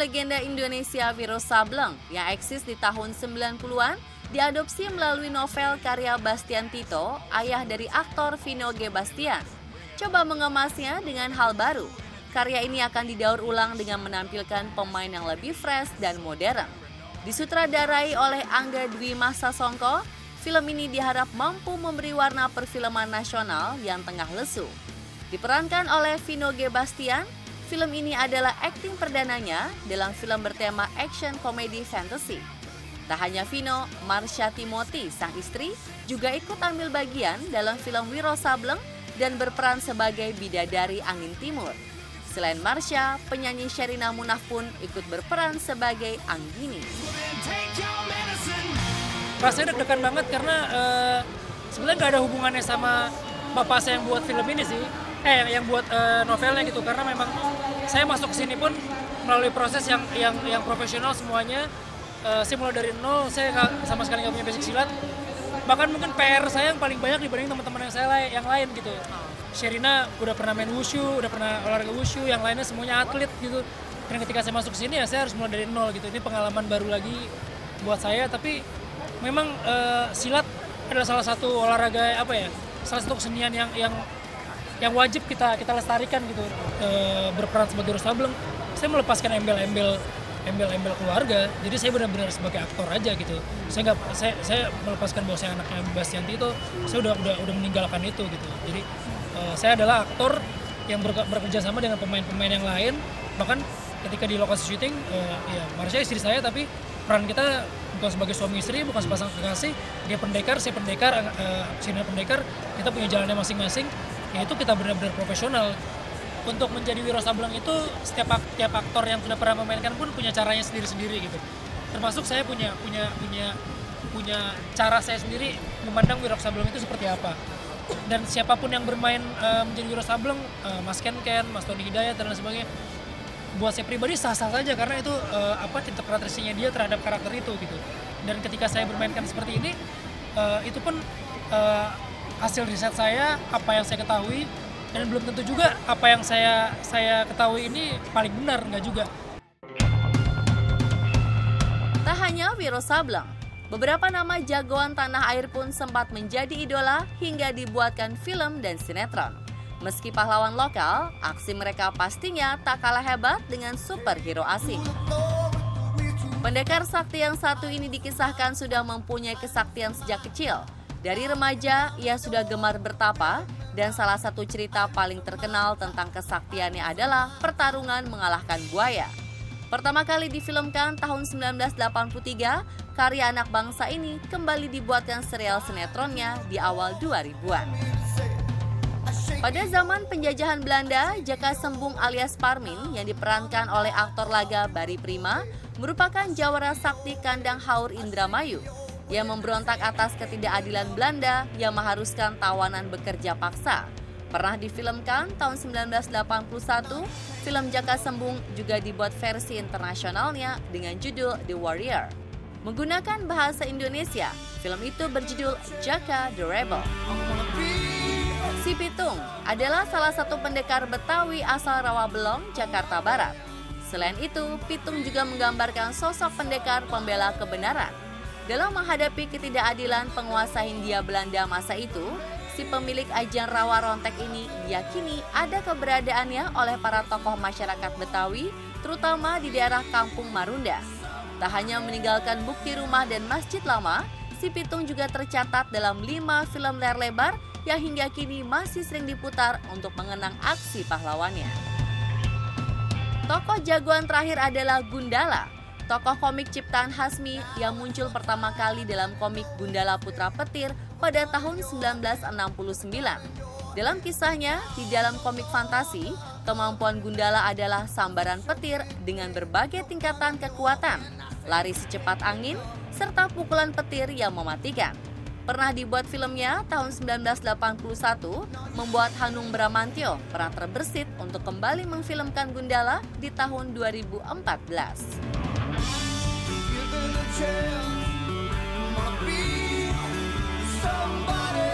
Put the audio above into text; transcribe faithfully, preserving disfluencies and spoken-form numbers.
legenda Indonesia Wiro Sableng yang eksis di tahun sembilan puluhan diadopsi melalui novel karya Bastian Tito, ayah dari aktor Vino G. Bastian. Coba mengemasnya dengan hal baru. Karya ini akan didaur ulang dengan menampilkan pemain yang lebih fresh dan modern. Disutradarai oleh Angga Dwi Masa Songko, film ini diharap mampu memberi warna perfilman nasional yang tengah lesu. Diperankan oleh Vino G. Bastian, film ini adalah akting perdananya dalam film bertema action komedi fantasy. Tak hanya Vino, Marsha Timothy, sang istri, juga ikut ambil bagian dalam film Wiro Sableng dan berperan sebagai bidadari angin timur. Selain Marsha, penyanyi Sherina Munaf pun ikut berperan sebagai Anggini. Rasanya deg-degan banget karena uh, sebenarnya nggak ada hubungannya sama bapak saya yang buat film ini sih. Eh, yang buat uh, novelnya gitu, karena memang saya masuk ke sini pun melalui proses yang yang yang profesional semuanya. Uh, saya mulai dari nol, saya gak, sama sekali nggak punya basic silat. Bahkan mungkin P R saya yang paling banyak dibanding teman-teman yang saya lain, yang lain gitu. Sherina udah pernah main wushu, udah pernah olahraga wushu, yang lainnya semuanya atlet gitu. Dan ketika saya masuk ke sini ya saya harus mulai dari nol gitu. Ini pengalaman baru lagi buat saya, tapi memang uh, silat adalah salah satu olahraga apa ya? Salah satu kesenian yang yang yang wajib kita kita lestarikan gitu. E, berperan sebagai Wiro Sableng, saya melepaskan embel-embel embel-embel keluarga, jadi saya benar-benar sebagai aktor aja gitu. Saya nggak saya saya melepaskan bahwa saya anaknya Bastian Tito, saya udah udah udah meninggalkan itu gitu. Jadi e, saya adalah aktor yang ber, bekerja sama dengan pemain-pemain yang lain. Bahkan ketika di lokasi syuting, e, ya Marsha istri saya, tapi peran kita bukan sebagai suami istri, bukan sepasang kekasih. Dia pendekar, saya pendekar, e, Sherina pendekar. Kita punya jalannya masing-masing. Ya itu kita benar-benar profesional. Untuk menjadi Wiro Sableng itu setiap setiap aktor yang sudah pernah memainkan pun punya caranya sendiri-sendiri gitu. Termasuk saya punya punya punya punya cara saya sendiri memandang Wiro Sableng itu seperti apa. Dan siapapun yang bermain uh, menjadi Wiro Sableng, uh, Mas Ken Ken, Mas Tony Hidayat dan lain sebagainya, buat saya pribadi sah-sah saja karena itu uh, apa interpretasinya dia terhadap karakter itu gitu. Dan ketika saya bermainkan seperti ini, uh, itu pun uh, hasil riset saya, apa yang saya ketahui, dan belum tentu juga apa yang saya saya ketahui ini paling benar, nggak juga. Tak hanya Wiro Sableng, beberapa nama jagoan tanah air pun sempat menjadi idola hingga dibuatkan film dan sinetron. Meski pahlawan lokal, aksi mereka pastinya tak kalah hebat dengan superhero asing. Pendekar sakti yang satu ini dikisahkan sudah mempunyai kesaktian sejak kecil. Dari remaja, ia sudah gemar bertapa, dan salah satu cerita paling terkenal tentang kesaktiannya adalah pertarungan mengalahkan buaya. Pertama kali difilmkan tahun sembilan belas delapan puluh tiga, karya anak bangsa ini kembali dibuatkan serial sinetronnya di awal dua ribuan. Pada zaman penjajahan Belanda, Jaka Sembung alias Parmin yang diperankan oleh aktor laga Barry Prima merupakan jawara sakti kandang Haur Indramayu. Yang memberontak atas ketidakadilan Belanda yang mengharuskan tawanan bekerja paksa. Pernah difilmkan tahun sembilan belas delapan puluh satu, film Jaka Sembung juga dibuat versi internasionalnya dengan judul The Warrior. Menggunakan bahasa Indonesia, film itu berjudul Jaka the Rebel. Si Pitung adalah salah satu pendekar Betawi asal Rawabelong, Jakarta Barat. Selain itu, Pitung juga menggambarkan sosok pendekar pembela kebenaran. Dalam menghadapi ketidakadilan penguasa Hindia Belanda masa itu, si pemilik Ajan Rawa Rontek ini diyakini ada keberadaannya oleh para tokoh masyarakat Betawi, terutama di daerah Kampung Marunda. Tak hanya meninggalkan bukti rumah dan masjid lama, si Pitung juga tercatat dalam lima film layar lebar yang hingga kini masih sering diputar untuk mengenang aksi pahlawannya. Tokoh jagoan terakhir adalah Gundala, tokoh komik ciptaan Hasmi yang muncul pertama kali dalam komik Gundala Putra Petir pada tahun sembilan belas enam puluh sembilan. Dalam kisahnya, di dalam komik fantasi, kemampuan Gundala adalah sambaran petir dengan berbagai tingkatan kekuatan, lari secepat angin, serta pukulan petir yang mematikan. Pernah dibuat filmnya tahun sembilan belas delapan puluh satu, membuat Hanung Bramantyo pernah terbersit untuk kembali memfilmkan Gundala di tahun dua ribu empat belas. Wanna be somebody